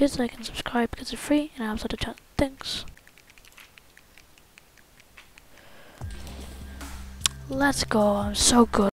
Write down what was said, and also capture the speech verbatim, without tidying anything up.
please like and subscribe because it's free and I have to chat. Thanks. Let's go. I'm so good.